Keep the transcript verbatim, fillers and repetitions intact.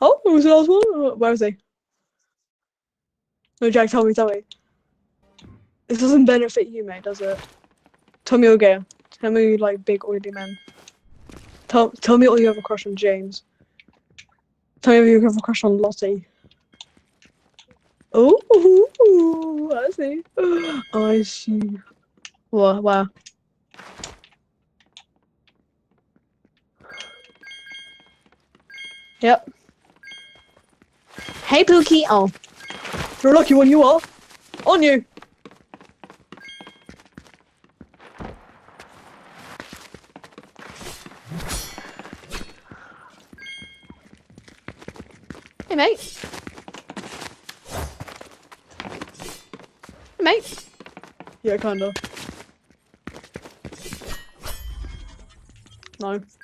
Oh, who was the last one? Where is he? No, Jack, tell me, tell me. This doesn't benefit you, mate, does it? Tell me you're gay. Tell me you like big oily men. Tell tell me all you have a crush on James. Tell me you have a crush on Lottie. Oh, I see. I see. Wow, wow. Yep. Hey, Pookie. Oh. You're lucky one you are. On you. Hey, mate. Hey, mate. Yeah, kinda. No.